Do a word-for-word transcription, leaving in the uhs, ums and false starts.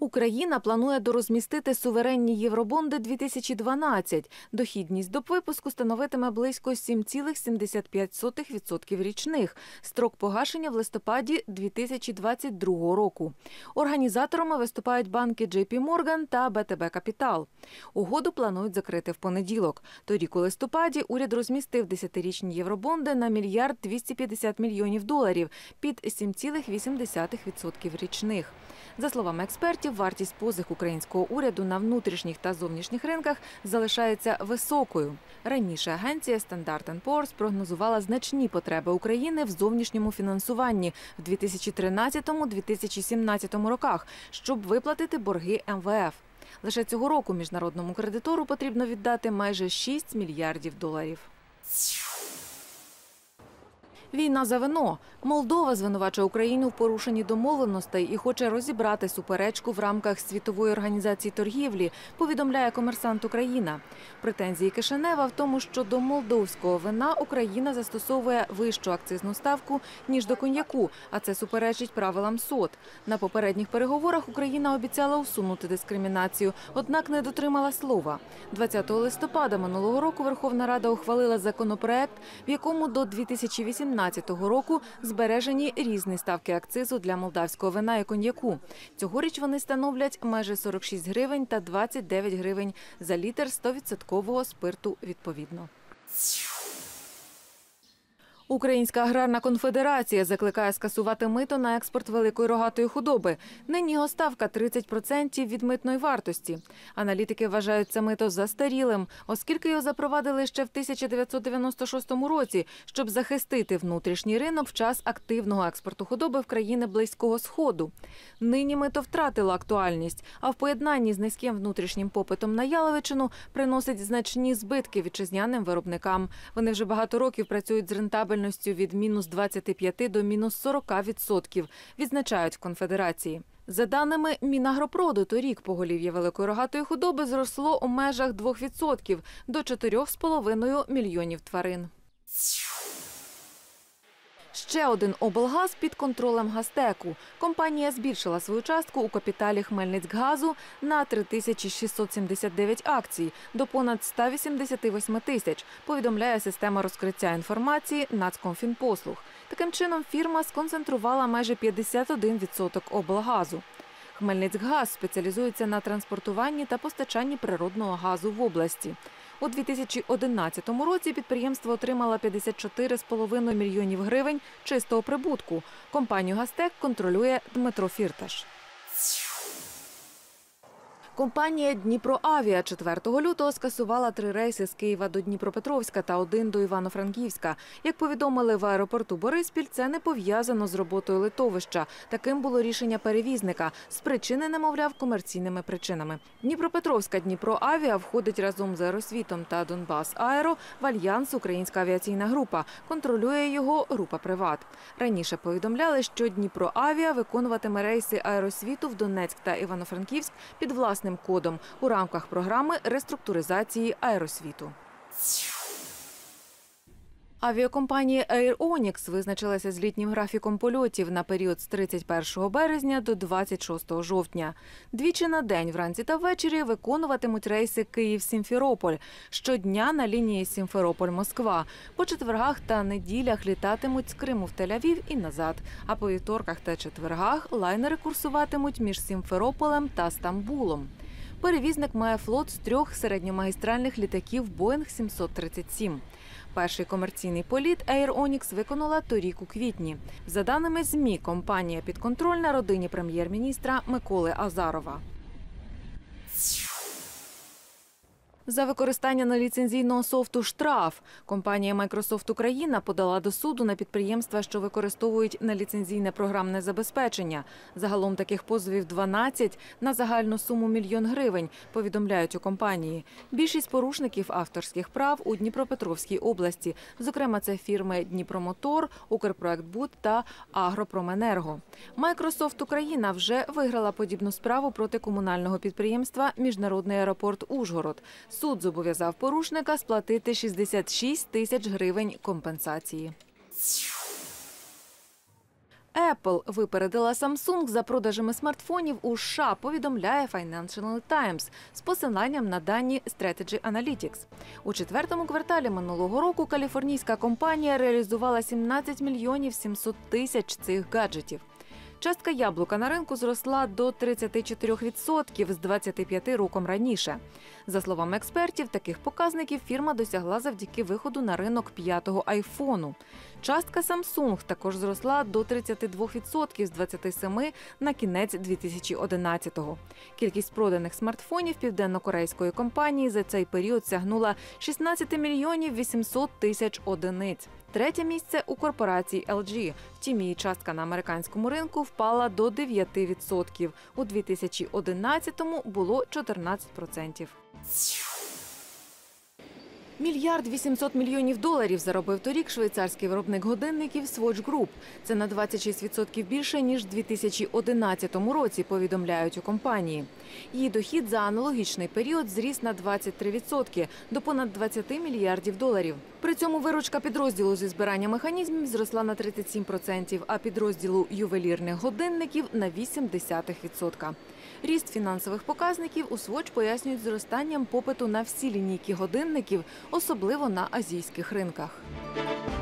Україна планує дорозмістити суверенні євробонди дві тисячі дванадцять. Дохідність до випуску становитиме близько сім цілих сімдесят п'ять сотих відсотка річних. Строк погашення в листопаді дві тисячі двадцять другого року. Організаторами виступають банки Джей Пі Морган та Бе Те Бе Капітал. Угоду планують закрити в понеділок. Торік у листопаді уряд розмістив десятирічні євробонди на мільярд двісті п'ятдесят мільйонів доларів під сім цілих вісім десятих відсотка річних. За словами експертів, вартість позик українського уряду на внутрішніх та зовнішніх ринках залишається високою. Раніше агенція Стандарт енд Пуорс прогнозувала значні потреби України в зовнішньому фінансуванні в дві тисячі тринадцятому - дві тисячі сімнадцятому роках, щоб виплатити борги Ем Ве Еф. Лише цього року міжнародному кредитору потрібно віддати майже шість мільярдів доларів. Війна за вино. Молдова звинувачує Україну в порушенні домовленостей і хоче розібрати суперечку в рамках Світової організації торгівлі, повідомляє «Комерсант Україна». Претензії Кишинева в тому, що до молдовського вина Україна застосовує вищу акцизну ставку, ніж до коньяку, а це суперечить правилам СОТ. На попередніх переговорах Україна обіцяла усунути дискримінацію, однак не дотримала слова. двадцятого листопада минулого року Верховна Рада ухвалила законопроект, в якому до дві тисячі вісімнадцятого року збережені різні ставки акцизу для молдавського вина і коньяку. Цьогоріч вони становлять майже сорок шість гривень та двадцять дев'ять гривень за літр сто відсотків спирту відповідно. Українська аграрна конфедерація закликає скасувати мито на експорт великої рогатої худоби. Нині його ставка – тридцять відсотків від митної вартості. Аналітики вважають це мито застарілим, оскільки його запровадили ще в тисяча дев'ятсот дев'яносто шостому році, щоб захистити внутрішній ринок в час активного експорту худоби в країни Близького Сходу. Нині мито втратило актуальність, а в поєднанні з низьким внутрішнім попитом на яловичину приносить значні збитки вітчизняним виробникам. Вони вже багато років працюють з рентабельністю від мінус двадцяти п'яти до мінус сорока відсотків, відзначають в Конфедерації. За даними Мінагропроду, торік поголів'я великої рогатої худоби зросло у межах двох відсотків до чотирьох з половиною мільйонів тварин. Ще один облгаз під контролем Гастеку. Компанія збільшила свою частку у капіталі Хмельницькгазу на три тисячі шістсот сімдесят дев'ять акцій до понад ста вісімдесяти восьми тисяч, повідомляє система розкриття інформації Нацкомфінпослуг. Таким чином, фірма сконцентрувала майже п'ятдесят один відсоток облгазу. Хмельницькгаз спеціалізується на транспортуванні та постачанні природного газу в області. У дві тисячі одинадцятому році підприємство отримало п'ятдесят чотири з половиною мільйонів гривень чистого прибутку. Компанію «Гастек» контролює Дмитро Фірташ. Компанія «Дніпроавіа» четвертого лютого скасувала три рейси з Києва до Дніпропетровська та один до Івано-Франківська. Як повідомили в аеропорту Бориспіль, це не пов'язано з роботою литовища. Таким було рішення перевізника, спричинене, мовляв, комерційними причинами. Дніпропетровська «Дніпроавіа» входить разом з «Аеросвітом» та «Донбас-Аеро» в альянс «Українська авіаційна група». Контролює його група «Приват». Раніше повідомляли, що «Дніпроавіа» виконуватиме рейси «Аеросвіту» в Донецьк та Івано-Франківськ під власним кодом у рамках програми реструктуризації «Аеросвіту». Авіакомпанія Air Onyx визначилася з літнім графіком польотів на період з тридцять першого березня до двадцять шостого жовтня. Двічі на день, вранці та ввечері, виконуватимуть рейси Київ-Сімферополь. Щодня на лінії Сімферополь-Москва. По четвергах та неділях літатимуть з Криму в Тель-Авів і назад. А по вівторках та четвергах лайнери курсуватимуть між Сімферополем та Стамбулом. Перевізник має флот з трьох середньомагістральних літаків Боїнг сімсот тридцять сім. Перший комерційний політ Air Onyx виконала торік у квітні. За даними ЗМІ, компанія підконтрольна родині прем'єр-міністра Миколи Азарова. За використання неліцензійного софту штраф. Компанія Microsoft Україна подала до суду на підприємства, що використовують неліцензійне програмне забезпечення. Загалом таких позовів дванадцять на загальну суму мільйон гривень, повідомляють у компанії. Більшість порушників авторських прав у Дніпропетровській області. Зокрема, це фірми «Дніпромотор», «Укрпроектбуд» та «Агропроменерго». Microsoft Україна вже виграла подібну справу проти комунального підприємства «Міжнародний аеропорт Ужгород». Суд зобов'язав порушника сплатити шістдесят шість тисяч гривень компенсації. Apple випередила Samsung за продажами смартфонів у США, повідомляє Financial Times з посиланням на дані Strategy Analytics. У четвертому кварталі минулого року каліфорнійська компанія реалізувала сімнадцять мільйонів сімсот тисяч цих гаджетів. Частка яблука на ринку зросла до тридцяти чотирьох відсотків з двадцяти п'яти роком раніше. За словами експертів, таких показників фірма досягла завдяки виходу на ринок п'ятого айфону. Частка Samsung також зросла до тридцяти двох відсотків з двадцяти семи на кінець дві тисячі одинадцятого. Кількість проданих смартфонів південно-корейської компанії за цей період сягнула шістнадцять мільйонів вісімсот тисяч одиниць. Третє місце у корпорації ел джі. Втім, її частка на американському ринку впала до дев'яти відсотків. У дві тисячі одинадцятому було чотирнадцять відсотків. Мільярд вісімсот мільйонів доларів заробив торік швейцарський виробник годинників Swatch Group. Це на двадцять шість відсотків більше, ніж у дві тисячі одинадцятому році, повідомляють у компанії. Її дохід за аналогічний період зріс на двадцять три відсотки – до понад двадцяти мільярдів доларів. При цьому виручка підрозділу зі збирання механізмів зросла на тридцять сім відсотків, а підрозділу ювелірних годинників – на вісім десятих відсотка. Ріст фінансових показників у Swatch пояснюють зростанням попиту на всі лінійки годинників, особливо на азійських ринках.